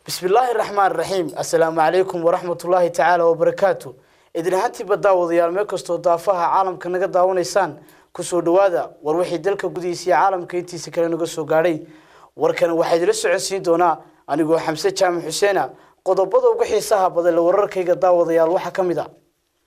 بسم الله الرحمن الرحيم. السلام عليكم ورحمة الله تعالى وبركاته. إذن هانتي بداو ضيال ميكستو ضافها عالم كنغا داونيسان كسو دوادا وروحي دلك قديسي عالم كينتي سكرا نغسو غاري وركان waxay la socodsiin doona anigoo Xamse Jaamac Xuseen qodobada ugu xiisaha badan wararkayga daawadayaal waxa kamid ah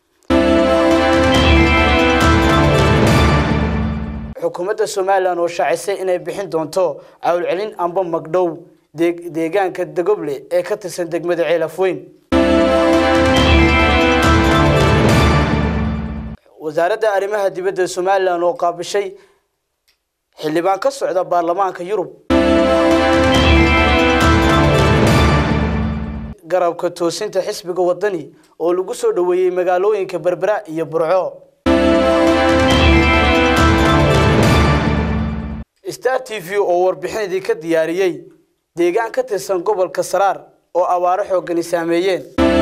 xukuumadda Soomaaliland oo shaacisay inay bixin doonto awl celin amba magdhow deegaanka Dagoble ee ka tirsan degmada Ceelafweyn wasaaradda arrimaha dibadda Soomaaliland oo qaabishay xildhibaan ka socda baarlamaanka Yurub garabka toosinta xisbiga wadani oo lagu soo dhaweeyay magaalooyinka Berbera iyo Burco Star TV oo warbixinadii ka diyaariyay deegaan ka tirsan gobolka Saraar oo abaaro xooggan saameeyeen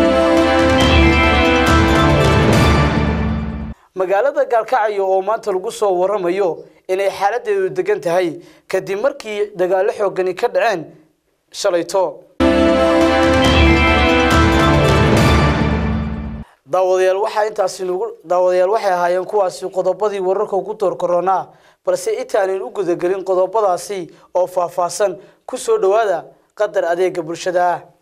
magaalada Galkacyo oo maanta lagu soo waramayo inay xaaladeedu degan tahay kadib markii dagaal xooggan ka dhaceen shalayto daawadayaal waxay ahaayeen kuwaasi qodobadii wararka ku door corona balse intaan u gudagelin qodobadaasi oo faahfaahsan ku soo dhawaada qadar adeega bulshada